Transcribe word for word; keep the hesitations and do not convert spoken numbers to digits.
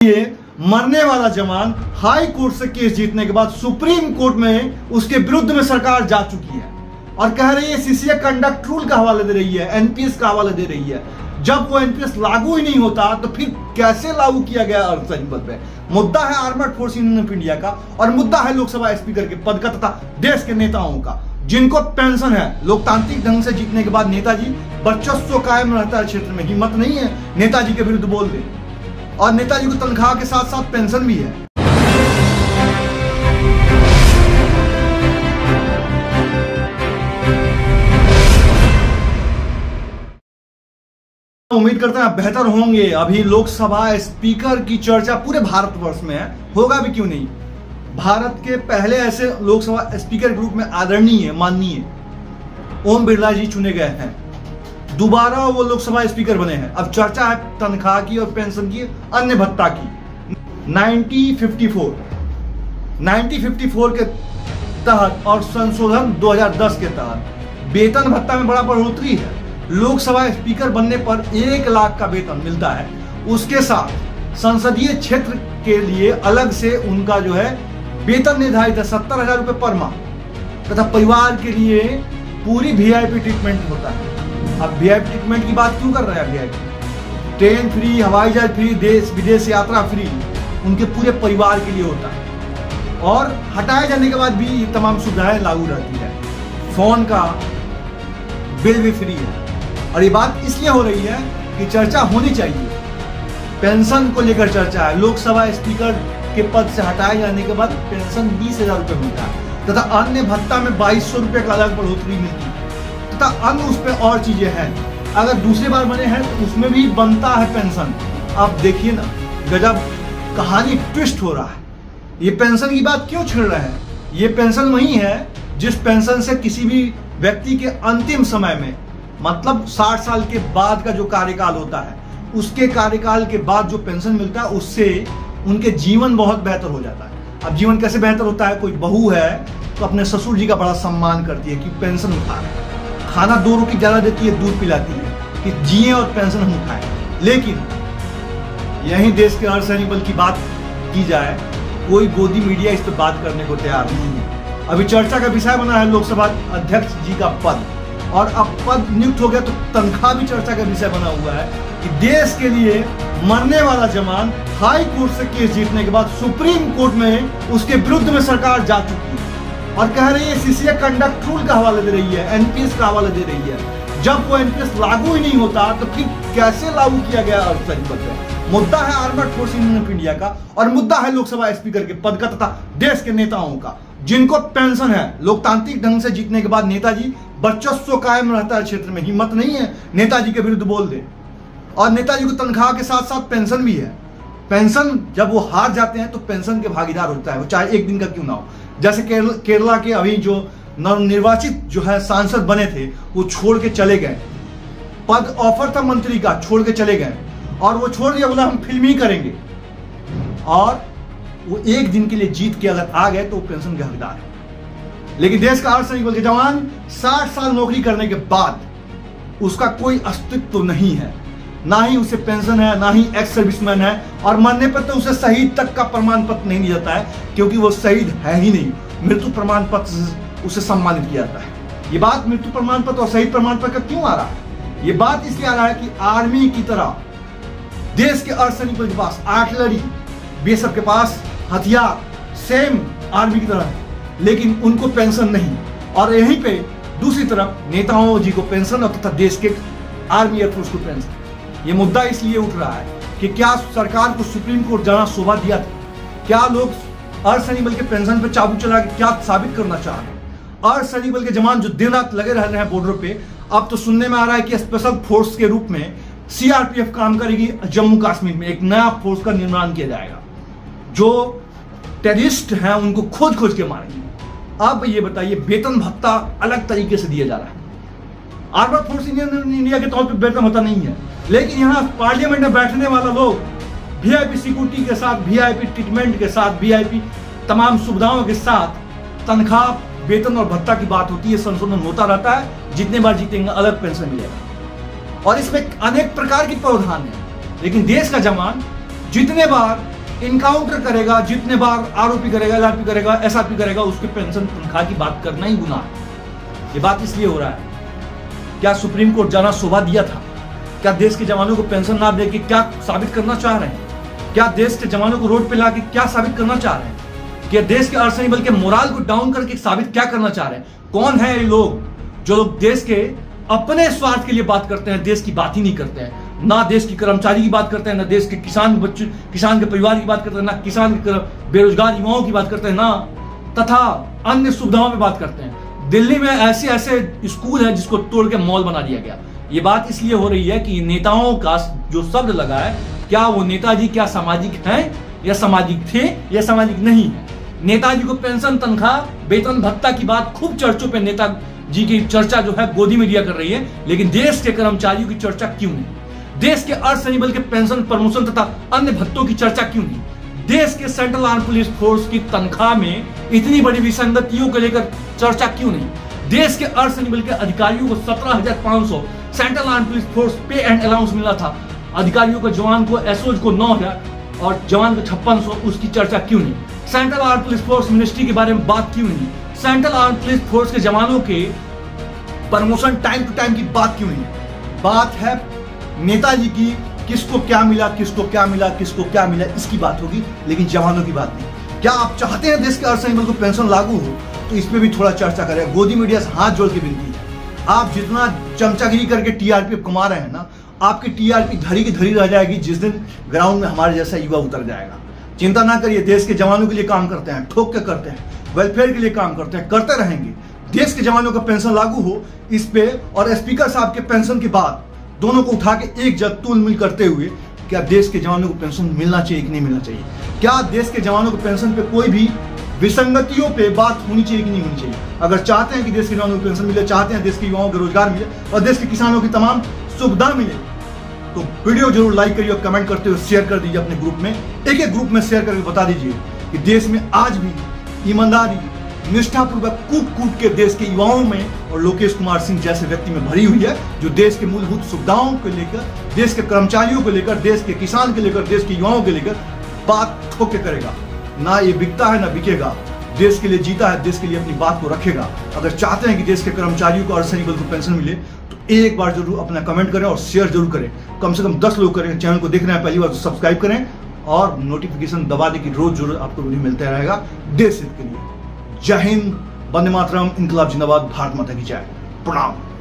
ये मरने वाला जवान हाई कोर्ट से केस जीतने के बाद सुप्रीम कोर्ट में उसके विरुद्ध में सरकार जा चुकी है और कह रही है सीसीए कंडक्ट रूल का हवाला दे रही है, एनपीएस का हवाला दे रही है। जब वो एनपीएस लागू ही नहीं होता तो फिर कैसे लागू किया गया अर्धसैनिक बल पे? मुद्दा है armoured force union of India का और मुद्दा है लोकसभा स्पीकर के पद का तथा देश के नेताओं का, जिनको पेंशन है। लोकतांत्रिक ढंग से जीतने के बाद नेताजी वर्चस्व कायम रहता है क्षेत्र में, हिम्मत नहीं है नेताजी के विरुद्ध बोल दे। और नेताजी को तनख्वाह के साथ साथ पेंशन भी है। उम्मीद करते हैं आप बेहतर होंगे। अभी लोकसभा स्पीकर की चर्चा पूरे भारतवर्ष में है, होगा भी क्यों नहीं। भारत के पहले ऐसे लोकसभा स्पीकर के रूप में आदरणीय माननीय ओम बिरला जी चुने गए हैं। दोबारा वो लोकसभा स्पीकर बने हैं। अब चर्चा है तनख्वाह की और पेंशन की, अन्य भत्ता की। उन्नीस सौ चौवन के तहत और संशोधन दो हज़ार दस के तहत वेतन भत्ता में बड़ा बढ़ोतरी है। लोकसभा स्पीकर बनने पर एक लाख का वेतन मिलता है। उसके साथ संसदीय क्षेत्र के लिए अलग से उनका जो है वेतन निर्धारित है सत्तर हजार रुपये पर माह, तथा परिवार के लिए पूरी वीआईपी ट्रीटमेंट होता है। अब वीआईपी ट्रीटमेंट की बात क्यों कर रहे हैं? वीआईपी ट्रेन फ्री, हवाई जहाज फ्री, देश विदेश यात्रा फ्री उनके पूरे परिवार के लिए होता है। और हटाए जाने के बाद भी ये तमाम सुविधाएं लागू रहती है। फोन का बिल भी फ्री है। और ये बात इसलिए हो रही है कि चर्चा होनी चाहिए। पेंशन को लेकर चर्चा है। लोकसभा स्पीकर के पद से हटाए जाने के बाद पेंशन बीस हजार रुपये मिलता है तथा अन्य भत्ता में बाईस सौ रुपये का अलग बढ़ोतरी मिलती है तथा अन्य उस पर और चीजें हैं। अगर दूसरी बार बने हैं तो उसमें भी बनता है पेंशन। आप देखिए ना, गजब कहानी ट्विस्ट हो रहा है। ये पेंशन की बात क्यों छेड़ रहे हैं? ये पेंशन वही है जिस पेंशन से किसी भी व्यक्ति के अंतिम समय में, मतलब साठ साल के बाद का जो कार्यकाल होता है, उसके कार्यकाल के बाद जो पेंशन मिलता है उससे उनके जीवन बहुत बेहतर हो जाता है। अब जीवन कैसे बेहतर होता है? कोई बहू है तो अपने ससुर जी का बड़ा सम्मान करती है कि पेंशन उठा रहे हैं, खाना दो रोटी ज्यादा देती है, दूध पिलाती है कि जिए और पेंशन हम उठाएं। लेकिन यही देश के अर्धसैनिक बल की बात की जाए, कोई गोदी मीडिया इस पर बात करने को तैयार नहीं है। अभी चर्चा का विषय बना है लोकसभा अध्यक्ष जी का पद, और अब पद नियुक्त हो गया तो तनख्वाह भी चर्चा का विषय बना हुआ है कि देश के लिए मरने वाला जवान हाई कोर्ट से केस जीतने के बाद सुप्रीम कोर्ट में उसके विरुद्ध में सरकार जा चुकी है और कह रही है सीसीए कंडक्ट रूल का हवाला दे रही है, एनपीएस का हवाला दे रही है। जब वो एनपीएस लागू ही नहीं होता तो फिर कैसे लागू किया गया अर्धसैनिक बल पे? मुद्दा है armoured force union of India का और मुद्दा है लोकसभा स्पीकर के पद का तथा देश के नेताओं का, जिनको पेंशन है। लोकतांत्रिक ढंग से जीतने के बाद नेताजी वर्चस्व कायम रहता है क्षेत्र में, हिम्मत नहीं है नेताजी के विरुद्ध बोल दे। और नेताजी को तनख्वाह के साथ साथ पेंशन भी है। पेंशन जब वो हार जाते हैं तो पेंशन के भागीदार होता है, वो चाहे एक दिन का क्यों ना हो। जैसे केरल, केरला के अभी जो नवनिर्वाचित जो है सांसद बने थे वो छोड़ के चले गए। पद ऑफर था मंत्री का, छोड़ के चले गए और वो छोड़ दिया, बोला हम फिल्म ही करेंगे। और वो एक दिन के लिए जीत के अगर आ गए तो वो पेंशन के हकदार है। लेकिन देश का अर्धसैनिक बल के जवान साठ साल नौकरी करने के बाद उसका कोई अस्तित्व तो नहीं है, ना ही उसे पेंशन है, ना ही एक्स सर्विसमैन है, और मरने पर तो उसे शहीद तक का प्रमाण पत्र नहीं दिया जाता है क्योंकि वो शहीद है ही नहीं। मृत्यु प्रमाण पत्र से उसे सम्मानित किया जाता है। ये बात मृत्यु प्रमाण पत्र और शहीद प्रमाण पत्र क्यों आ रहा है? ये बात इसलिए आ रहा है कि आर्मी की तरह देश के अर्धसैनिक बल के पास आर्टिलरी, बीएसएफ के पास हथियार सेम आर्मी की तरह है, लेकिन उनको पेंशन नहीं। और यहीं पे दूसरी तरफ नेताओं जी को पेंशन और तथा देश के आर्मी एयरफोर्स को पेंशन। ये मुद्दा इसलिए उठ रहा है कि क्या सरकार को सुप्रीम कोर्ट जाना शोभा दिया था? क्या लोग अर्धसैनिक बल के पेंशन पे चाबू चला के क्या साबित करना चाह रहे हैं? अर्धसैनिक बल के जवान जो दिन रात लगे रह रहे हैं बॉर्डर पे, अब तो सुनने में आ रहा है कि स्पेशल फोर्स के रूप में सीआरपीएफ काम करेगी। जम्मू कश्मीर में एक नया फोर्स का निर्माण किया जाएगा जो टेररिस्ट हैं उनको खोज खोज के मारेंगे। अब ये बताइए, वेतन भत्ता अलग तरीके से दिया जा रहा है। आर्मर्ड फोर्स इंडिया के तौर पर वेतन भत्ता नहीं है, लेकिन यहाँ पार्लियामेंट में बैठने वाला लोग वीआईपी सिक्योरिटी के साथ, वीआईपी ट्रीटमेंट के साथ, वीआईपी तमाम सुविधाओं के साथ तनख्वाह, वेतन और भत्ता की बात होती है, संशोधन होता रहता है। जितने बार जीतेंगे अलग पेंशन मिलेगा और इसमें अनेक प्रकार के प्रावधान है। लेकिन देश का जवान जितने बार इनकाउंटर करेगा, जितने बार आरोपी करेगा, एलआरपी करेगा, एसआरपी करेगा, उसके पेंशन तनख्वाह की बात करना ही गुनाह है। ये बात इसलिए हो रहा है, क्या सुप्रीम कोर्ट जाना शोभा दिया था? क्या देश के जवानों को पेंशन ना दे के क्या साबित करना चाह रहे हैं? क्या देश के जवानों को रोड पे ला के क्या साबित करना चाह रहे हैं? क्या देश के अर्धसैनिक बल के मोराल को डाउन करके साबित क्या करना चाह रहे हैं? कौन है ये लोग जो लोग देश के अपने स्वार्थ के लिए बात करते हैं, देश की बात ही नहीं करते हैं? ना देश की कर्मचारी की बात करते हैं, ना देश के किसान बच्चे किसान के परिवार की बात करते हैं, ना किसान के बेरोजगार युवाओं की बात करते हैं, ना तथा अन्य सुविधाओं में बात करते हैं। दिल्ली में ऐसे ऐसे स्कूल है जिसको तोड़ के मॉल बना दिया गया। ये बात इसलिए हो रही है कि नेताओं का जो शब्द लगा है, क्या वो नेताजी क्या सामाजिक हैं या सामाजिक थे या सामाजिक नहीं है? नेताजी को पेंशन, तनख्वाह, वेतन भत्ता की बात खूब चर्चों पे नेताजी की चर्चा जो है गोदी मीडिया कर रही है, लेकिन देश के कर्मचारियों की चर्चा क्यों नहीं? देश के अर्धसैनिक बल के पेंशन, प्रमोशन तथा अन्य भत्तों की चर्चा क्यों नहीं? देश के सेंट्रल आर्म पुलिस फोर्स की तनख्वाह में इतनी बड़ी विसंगतियों को लेकर चर्चा क्यों नहीं? देश के अर्धसैनिक बल के अधिकारियों को सत्रह हजार पांच सौ central arm police force pay and allowance मिला था, अधिकारियों को, जवान को, एसओज को नौ हजार और जवान को छप्पन सौ, उसकी चर्चा क्यों नहीं? Central arm police force ministry के बारे में बात क्यों नहीं? सेंट्रल आर्म पुलिस फोर्स के जवानों के प्रमोशन टाइम टू टाइम की बात क्यों नहीं? बात है नेताजी की, किसको क्या मिला, किसको क्या मिला, किसको क्या मिला, इसकी बात होगी, लेकिन जवानों की बात नहीं। क्या आप चाहते हैं देश के अर्धसैनिक बल को पेंशन लागू हो, तो इस पे भी थोड़ा चर्चा करें। गोदी मीडिया से हाथ जोड़ के विनती है, आप जितना चमचागिरी करके टीआरपी कमा रहे हैं ना, आपकी टीआरपी धरी की धरी रह जाएगी जिस दिन ग्राउंड में हमारे जैसा युवा उतर जाएगा। चिंता ना करिए, देश के जवानों के लिए काम करते हैं, ठोक के करते हैं, वेलफेयर के लिए काम करते हैं, करते रहेंगे। देश के जवानों का पेंशन लागू हो इस पे, और स्पीकर साहब के पेंशन के बाद दोनों को उठा के एक जग तुल मिल करते हुए, क्या देश के जवानों को पेंशन मिलना चाहिए कि नहीं मिलना चाहिए? क्या देश के जवानों को पेंशन पे कोई भी विसंगतियों पे बात होनी चाहिए कि नहीं होनी चाहिए? अगर चाहते हैं कि देश के जवानों को पेंशन मिले, चाहते हैं देश के युवाओं को रोजगार मिले और देश के किसानों की तमाम सुविधा मिले, तो वीडियो जरूर लाइक करिए और कमेंट करते हुए शेयर कर दीजिए अपने ग्रुप में। एक एक ग्रुप में शेयर करके बता दीजिए कि देश में आज भी ईमानदारी, निष्ठापूर्वक कूट कूट के देश के युवाओं में और लोकेश कुमार सिंह जैसे व्यक्ति में भरी हुई है, जो देश के मूलभूत सुविधाओं को लेकर, देश के कर्मचारियों को लेकर, देश के किसान को लेकर, देश के युवाओं को लेकर बात ठोक के करेगा। ना ये बिकता है ना बिकेगा, देश के लिए जीता है, देश के लिए अपनी बात को रखेगा। अगर चाहते हैं कि देश के कर्मचारियों को, अर्धसैनिक बल को पेंशन मिले, तो एक बार जरूर अपना कमेंट करें और शेयर जरूर करें। कम से कम दस लोग करें। चैनल को देख रहे हैं पहली बार तो सब्सक्राइब करें और नोटिफिकेशन दबा दें कि रोज जरूर आपको वीडियो मिलता रहेगा देश हित के लिए। जय हिंद, वंदे मातरम, इनकलाब जिंदाबाद, भारत माता की जय, प्रणाम।